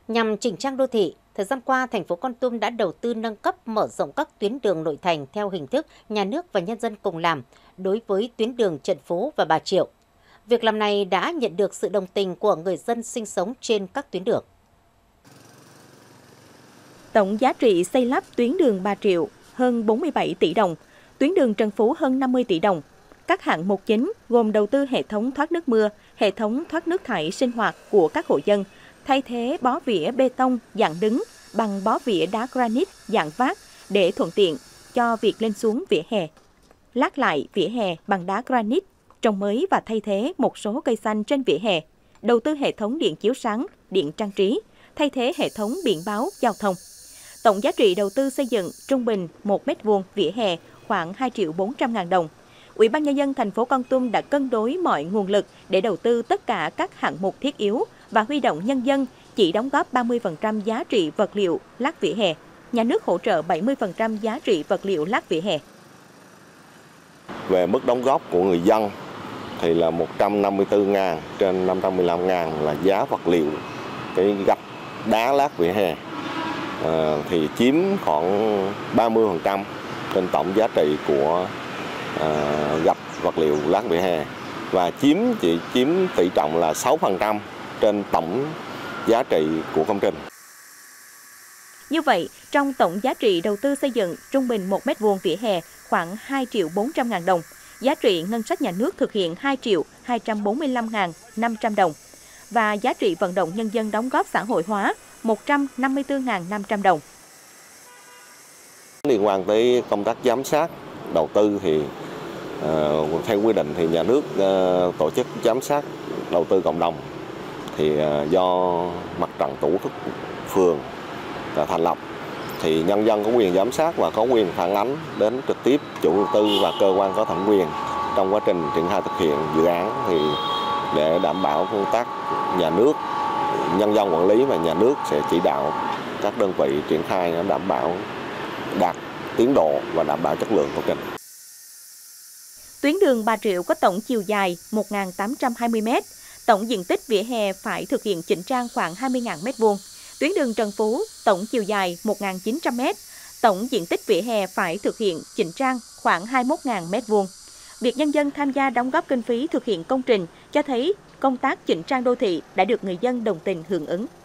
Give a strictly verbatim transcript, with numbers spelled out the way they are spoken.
Nhằm chỉnh trang đô thị, thời gian qua, thành phố Kon Tum đã đầu tư nâng cấp mở rộng các tuyến đường nội thành theo hình thức nhà nước và nhân dân cùng làm đối với tuyến đường Trần Phú và Bà Triệu. Việc làm này đã nhận được sự đồng tình của người dân sinh sống trên các tuyến đường. Tổng giá trị xây lắp tuyến đường Bà Triệu hơn bốn mươi bảy tỷ đồng, tuyến đường Trần Phú hơn năm mươi tỷ đồng. Các hạng mục chính gồm đầu tư hệ thống thoát nước mưa, hệ thống thoát nước thải sinh hoạt của các hộ dân, thay thế bó vỉa bê tông dạng đứng bằng bó vỉa đá granite dạng vát để thuận tiện cho việc lên xuống vỉa hè. Lát lại vỉa hè bằng đá granite, trồng mới và thay thế một số cây xanh trên vỉa hè, đầu tư hệ thống điện chiếu sáng, điện trang trí, thay thế hệ thống biển báo giao thông. Tổng giá trị đầu tư xây dựng trung bình một mét vuông vỉa hè khoảng hai triệu bốn trăm ngàn đồng. Ủy ban Nhân dân thành phố Kon Tum đã cân đối mọi nguồn lực để đầu tư tất cả các hạng mục thiết yếu và huy động nhân dân chỉ đóng góp ba mươi phần trăm giá trị vật liệu lát vỉa hè. Nhà nước hỗ trợ bảy mươi phần trăm giá trị vật liệu lát vỉa hè. Về mức đóng góp của người dân thì là một trăm năm mươi tư ngàn trên năm trăm mười lăm ngàn là giá vật liệu cái gạch đá lát vỉa hè à, thì chiếm khoảng ba mươi phần trăm trên tổng giá trị của à, gạch vật liệu lát vỉa hè và chiếm chỉ chiếm tỷ trọng là sáu phần trăm trên tổng giá trị của công trình. Như vậy, trong tổng giá trị đầu tư xây dựng trung bình một mét vuông vỉa hè khoảng hai triệu bốn trăm ngàn đồng, giá trị ngân sách nhà nước thực hiện hai triệu hai trăm bốn mươi lăm ngàn năm trăm đồng và giá trị vận động nhân dân đóng góp xã hội hóa một trăm năm mươi tư nghìn năm trăm đồng. Liên quan tới công tác giám sát đầu tư thì uh, theo quy định thì nhà nước uh, tổ chức giám sát đầu tư cộng đồng thì uh, do mặt trận tổ quốc phường đã thành lập thì nhân dân có quyền giám sát và có quyền phản ánh đến trực tiếp chủ đầu tư và cơ quan có thẩm quyền trong quá trình triển khai thực hiện dự án thì để đảm bảo công tác nhà nước, nhân dân quản lý và nhà nước sẽ chỉ đạo các đơn vị triển khai đảm bảo đạt tiến độ và đảm bảo chất lượng công trình. Tuyến đường Bà Triệu có tổng chiều dài một nghìn tám trăm hai mươi mét, tổng diện tích vỉa hè phải thực hiện chỉnh trang khoảng hai mươi nghìn mét vuông. Tuyến đường Trần Phú tổng chiều dài một nghìn chín trăm mét, tổng diện tích vỉa hè phải thực hiện chỉnh trang khoảng hai mươi mốt nghìn mét vuông. Việc nhân dân tham gia đóng góp kinh phí thực hiện công trình cho thấy công tác chỉnh trang đô thị đã được người dân đồng tình hưởng ứng.